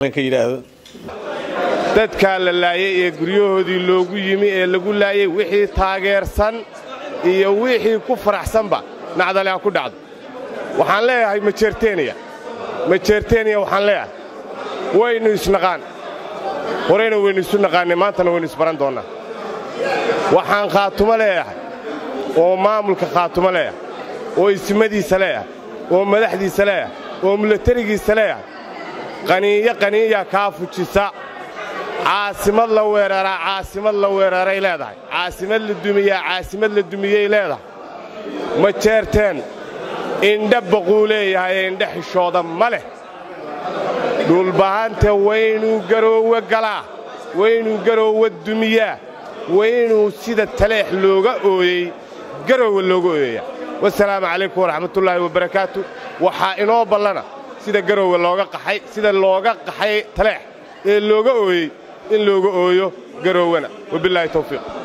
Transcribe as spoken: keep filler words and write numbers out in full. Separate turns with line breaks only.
dadka la laayay ee guryahoodii loogu yimi ee lagu laayay wixii taageersan iyo wixii ku faraxsanba nacdale ku dhacdo waxaan leeyahay ma jeerteeniya ma jeerteeniya waxaan leeyahay waynu isnaqaan horeyna waynu isu naqaanay maantana waynu isbaran doonaa waxaan khaatumo leeyahay oo maamulka khaatumo leeyahay oo ismadiisa leeyahay oo madaxdiisa leeyahay oo milatarigiisa leeyahay qaniiya qaniiya kaa fujisa caasimad la weeraraa caasimad la weeraray leedahay caasimad la dumiyaa caasimad la dumiyey leedahay ma jeerteen indha baquu leeyahay indha xishooda ma leh dhulbahanta waynuu garoowe galaa waynuu garoowe dumiyaa waynuu sida taleex looga ooyey garoowe looga ooyaya wasalaamu calaykum waraxmatullaahi wabarakaatu waxaa inoo ballana sida garoowe looga qaxay sida looga qaxay taleex ee looga ooyey in looga ooyo garowana wabilaahi tawfiiq